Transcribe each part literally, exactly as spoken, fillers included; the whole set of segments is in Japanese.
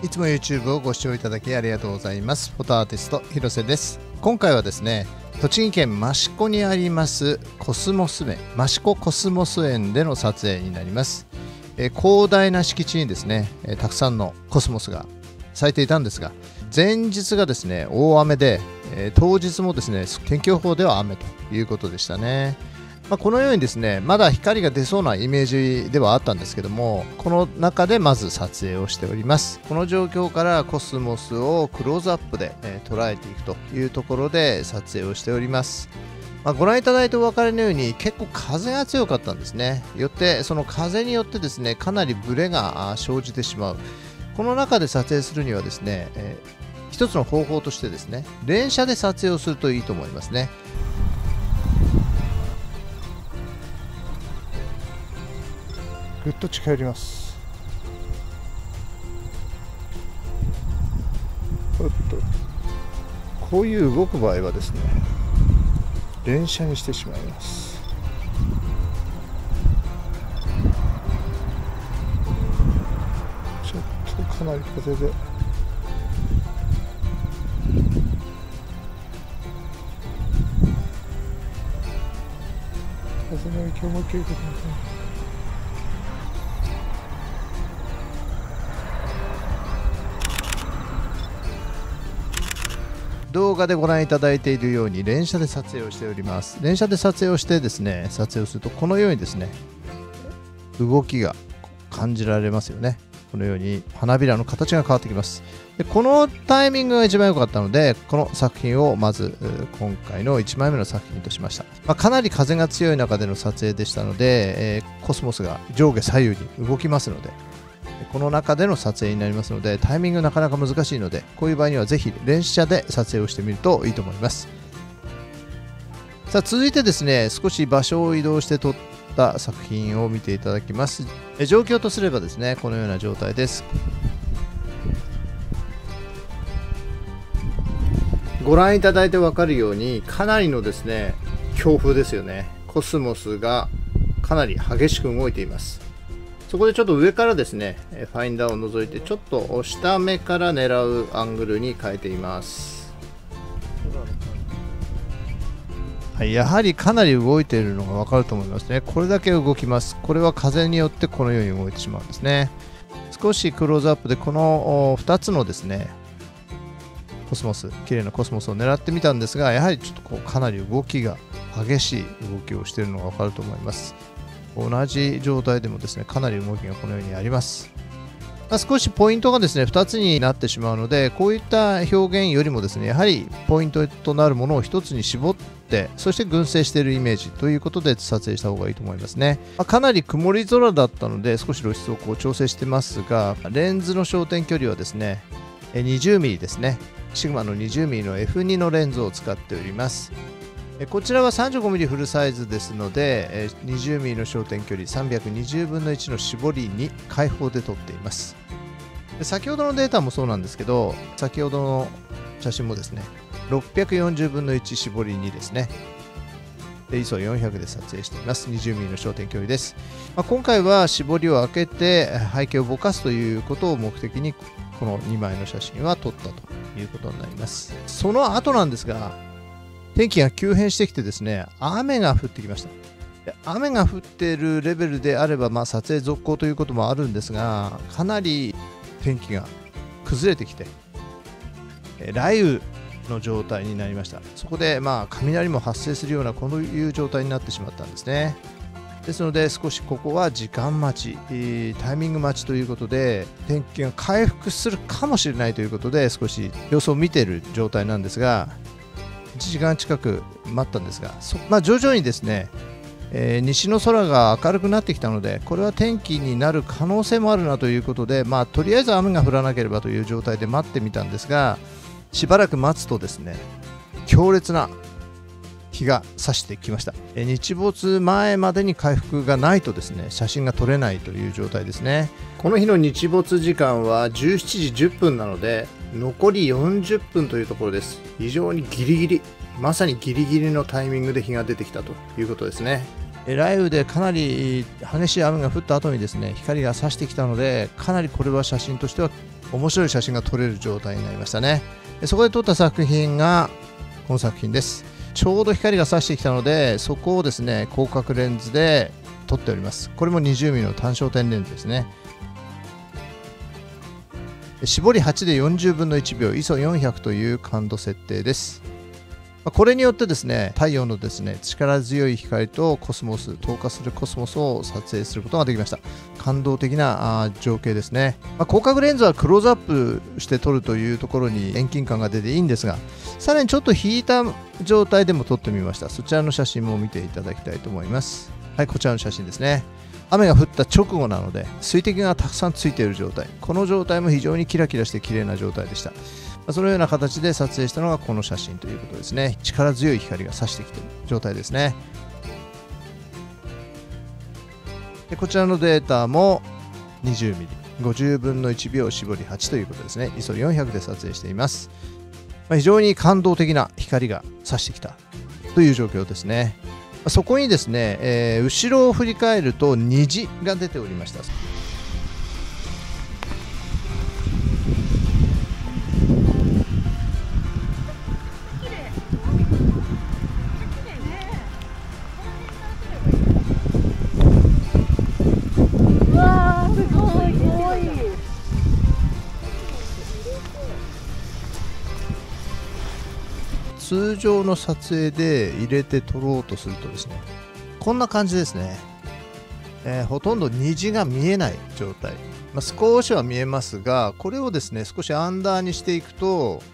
いつも YouTube をご視聴いただきありがとうございます。フォトアーティスト広瀬です。今回はですね、栃木県益子にありますコスモス園、益子コスモス園での撮影になります。えー、広大な敷地にですね、えー、たくさんのコスモスが咲いていたんですが、前日がですね大雨で、えー、当日もですね天気予報では雨ということでしたね。まあ、このようにですねまだ光が出そうなイメージではあったんですけども、この中でまず撮影をしております。この状況からコスモスをクローズアップで、えー、捉えていくというところで撮影をしております。まあ、ご覧いただいてお分かりのように結構風が強かったんですね。よってその風によってですねかなりブレが生じてしまう。この中で撮影するにはですね、えー、一つの方法としてですね連写で撮影をするといいと思いますね。ぐっと近寄ります。おっと、こういう動く場合はですね連写にしてしまいます。ちょっとかなり風で風の影響も受けることになります。動画でご覧いただいているように連写で撮影をしております。連写で撮影をしてですね撮影をするとこのようにですね動きが感じられますよね。このように花びらの形が変わってきます。でこのタイミングが一番良かったのでこの作品をまず今回のいちまいめの作品としました。まあ、かなり風が強い中での撮影でしたので、えー、コスモスが上下左右に動きますのでこの中での撮影になりますのでタイミングなかなか難しいのでこういう場合にはぜひ連写で撮影をしてみるといいと思います。さあ続いてですね少し場所を移動して撮った作品を見ていただきます。え状況とすればですねこのような状態です。ご覧いただいて分かるようにかなりのですね強風ですよね。コスモスがかなり激しく動いています。そこでちょっと上からですねファインダーを覗いてちょっと下目から狙うアングルに変えています。はい、やはりかなり動いているのが分かると思いますね。これだけ動きます。これは風によってこのように動いてしまうんですね。少しクローズアップでこのふたつのですねコスモス、綺麗なコスモスを狙ってみたんですが、やはりちょっとこうかなり動きが激しい動きをしているのが分かると思います。同じ状態でもですねかなり動きがこのようにあります。まあ、少しポイントがですねふたつになってしまうのでこういった表現よりもですねやはりポイントとなるものをひとつに絞ってそして群生しているイメージということで撮影した方がいいと思いますね。まあ、かなり曇り空だったので少し露出をこう調整してますがレンズの焦点距離はですね にじゅうミリ ですね。シグマの にじゅうミリ の エフツー のレンズを使っております。こちらは さんじゅうごミリ フルサイズですので にじゅうミリ の焦点距離さんびゃくにじゅうぶんのいちの絞りに開放で撮っています。で先ほどのデータもそうなんですけど先ほどの写真もですねろっぴゃくよんじゅうぶんのいち絞りにですねで アイエスオーよんひゃく で撮影しています。 にじゅうミリ の焦点距離です。まあ、今回は絞りを開けて背景をぼかすということを目的にこのにまいの写真は撮ったということになります。その後なんですが天気が急変してきてですね雨が降ってきました。で雨が降っているレベルであれば、まあ、撮影続行ということもあるんですがかなり天気が崩れてきて雷雨の状態になりました。そこでまあ雷も発生するようなこういう状態になってしまったんですね。ですので少しここは時間待ちタイミング待ちということで天気が回復するかもしれないということで少し様子を見ている状態なんですがいちじかん近く待ったんですが、まあ、徐々にですね、えー、西の空が明るくなってきたのでこれは天気になる可能性もあるなということで、まあ、とりあえず雨が降らなければという状態で待ってみたんですがしばらく待つとですね強烈な日が差してきました。えー、日没前までに回復がないとですね写真が撮れないという状態ですね。この日の日没時間はじゅうしちじじゅっぷんなので残りよんじゅっぷんというところです。非常にギリギリまさにギリギリのタイミングで日が出てきたということですね。 雷雨でかなり激しい雨が降った後にですね、光が差してきたので、かなりこれは写真としては面白い写真が撮れる状態になりましたね。そこで撮った作品がこの作品です。ちょうど光が差してきたので、そこをですね、広角レンズで撮っております。これも にじゅうミリ の単焦点レンズですね。絞りはちでよんじゅうぶんのいちびょう、イソよんひゃく という感度設定です。これによってですね、太陽のですね、力強い光とコスモス、透過するコスモスを撮影することができました。感動的な情景ですね。まあ、広角レンズはクローズアップして撮るというところに遠近感が出ていいんですが、さらにちょっと引いた状態でも撮ってみました。そちらの写真も見ていただきたいと思います。はい、こちらの写真ですね。雨が降った直後なので、水滴がたくさんついている状態。この状態も非常にキラキラして綺麗な状態でした。そのような形で撮影したのがこの写真ということですね。力強い光が差してきている状態ですね。でこちらのデータも にじゅうミリ、ごじゅうぶんのいちびょう絞りはちということですね。イソよんひゃくで撮影しています。まあ、非常に感動的な光が差してきたという状況ですね。そこにですね、えー、後ろを振り返ると虹が出ておりました。通常の撮影で入れて撮ろうとするとですね、こんな感じですね。えー、ほとんど虹が見えない状態。まあ、少しは見えますが、これをですね、少しアンダーにしていくと、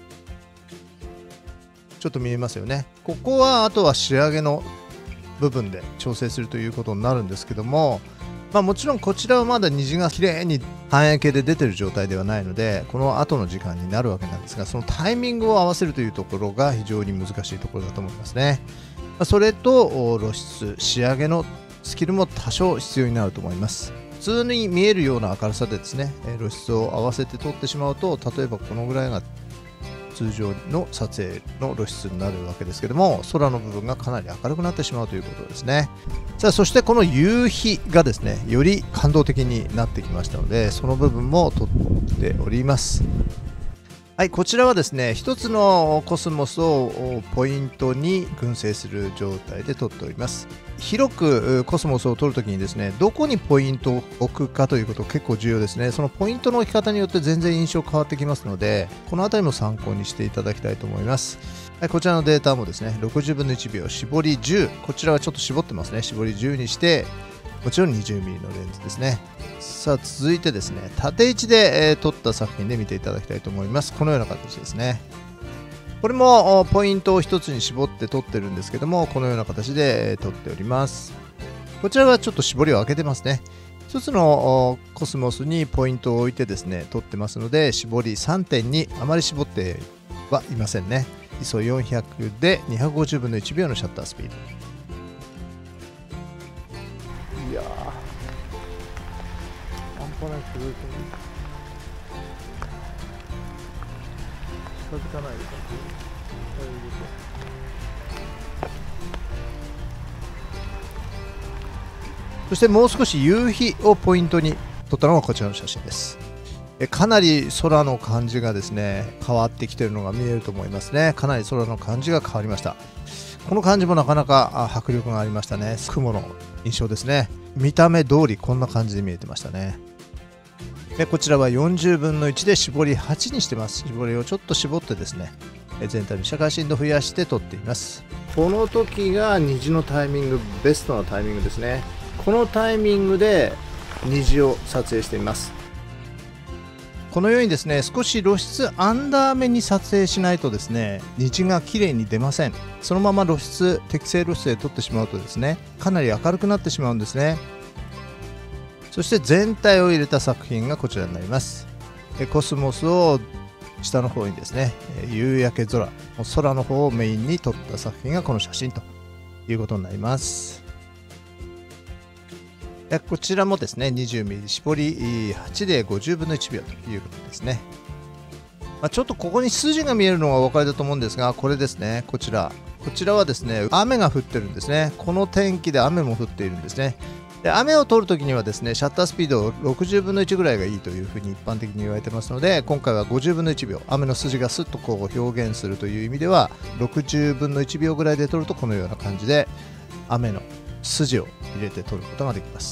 ちょっと見えますよね。ここはあとは仕上げの部分で調整するということになるんですけども、まあ、もちろんこちらはまだ虹が綺麗に半焼けで出てる状態ではないので、この後の時間になるわけなんですが、そのタイミングを合わせるというところが非常に難しいところだと思いますね。まあ、それと露出、仕上げのスキルも多少必要になると思います。普通に見えるような明るさでですね、露出を合わせて撮ってしまうと、例えばこのぐらいが通常の撮影の露出になるわけですけども、空の部分がかなり明るくなってしまうということですね。さあ、そしてこの夕日がですね、より感動的になってきましたので、その部分も撮っております。はい、こちらはですね、一つのコスモスをポイントに群生する状態で撮っております。広くコスモスを撮るときにですね、どこにポイントを置くかということ結構重要ですね。そのポイントの置き方によって全然印象変わってきますので、このあたりも参考にしていただきたいと思います。はい、こちらのデータもですね、ろくじゅうぶんのいちびょう、絞りじゅう、こちらはちょっと絞ってますね。絞りじゅうにして、もちろん にじゅうミリ のレンズですね。さあ、続いてですね、縦位置で、えー、撮った作品で見ていただきたいと思います。このような形ですね。これもポイントを一つに絞って撮ってるんですけども、このような形で撮っております。こちらはちょっと絞りを開けてますね。一つのコスモスにポイントを置いてですね、撮ってますので、絞り さんてんに あまり絞ってはいませんね。イソよんひゃく でにひゃくごじゅうぶんのいちびょうのシャッタースピード。いやー、半端ないすごい。近づかないでください。そしてもう少し夕日をポイントに撮ったのがこちらの写真です。えかなり空の感じがですね、変わってきているのが見えると思いますね。かなり空の感じが変わりました。この感じもなかなか迫力がありましたね。雲の印象ですね。見た目通りこんな感じで見えてましたね。でこちらはよんじゅうぶんのいちで絞りはちにしてます。絞りをちょっと絞ってですね、全体の社会振動を増やして撮っています。この時が虹のタイミング、ベストなタイミングですね。このタイミングで虹を撮影しています。このようにですね、少し露出アンダー目に撮影しないとですね、虹が綺麗に出ません。そのまま露出、適正露出で撮ってしまうとですね、かなり明るくなってしまうんですね。そして全体を入れた作品がこちらになります。コスモスを下の方にですね、夕焼け空、空の方をメインに撮った作品がこの写真ということになります。こちらもですね、にじゅうミリ 絞りはちでごじゅうぶんのいちびょうということですね。まあ、ちょっとここに筋が見えるのがお分かりだと思うんですが、これですね、こちら。 こちらはですね、雨が降ってるんですね。この天気で雨も降っているんですね。で雨を撮るときにはですね、シャッタースピードをろくじゅうぶんのいちぐらいがいいというふうに一般的に言われてますので、今回はごじゅうぶんのいちびょう、雨の筋がスッとこう表現するという意味では、ろくじゅうぶんのいちびょうぐらいで撮るとこのような感じで雨の筋を入れて撮ることができます。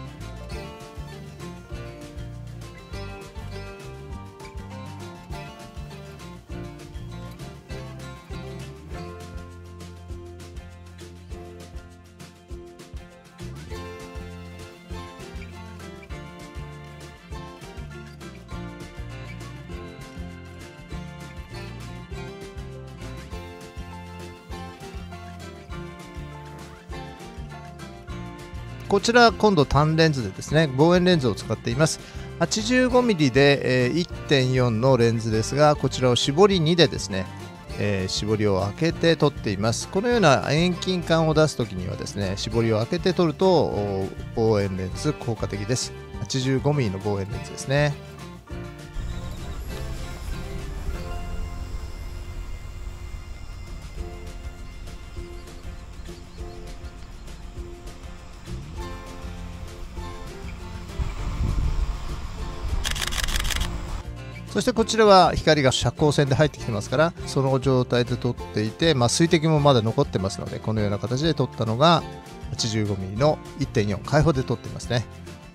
こちら今度単レンズでですね、望遠レンズを使っています。はちじゅうごミリ で、えー、いってんよん のレンズですが、こちらを絞りにでですね、えー、絞りを開けて撮っています。このような遠近感を出すときにはですね、絞りを開けて撮ると望遠レンズ効果的です。はちじゅうごミリ の望遠レンズですね。そしてこちらは光が遮光線で入ってきてますから、その状態で撮っていて、まあ、水滴もまだ残ってますので、このような形で撮ったのが はちじゅうごミリ の いってんよん 開放で撮っていますね。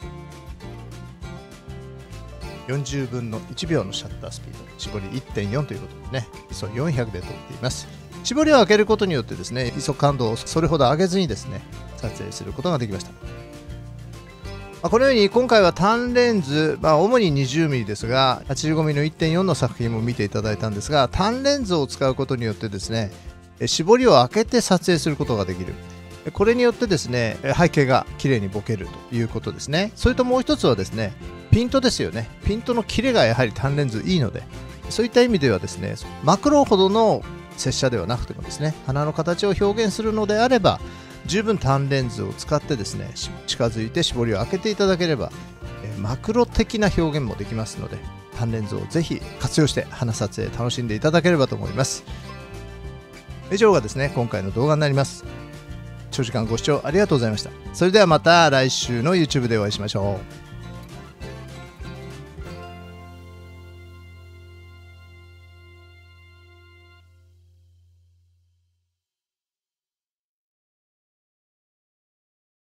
よんじゅうぶんのいちびょうのシャッタースピード、絞り いってんよん ということでね、アイエスオーよんひゃく で撮っています。絞りを開けることによってですね、アイエスオー 感度をそれほど上げずにですね、撮影することができました。このように今回は単レンズ、まあ、主に にじゅうミリ ですが はちじゅうごミリ の いってんよん の作品も見ていただいたんですが、単レンズを使うことによってですね、絞りを開けて撮影することができる。これによってですね、背景が綺麗にボケるということですね。それともう一つはですね、ピントですよね。ピントのキレがやはり単レンズいいので、そういった意味ではですね、マクロほどの接写ではなくてもですね、花の形を表現するのであれば十分単レンズを使ってですね、近づいて絞りを開けていただければ、えー、マクロ的な表現もできますので、単レンズをぜひ活用して花撮影楽しんでいただければと思います。以上がですね、今回の動画になります。長時間ご視聴ありがとうございました。それではまた来週の YouTube でお会いしましょう。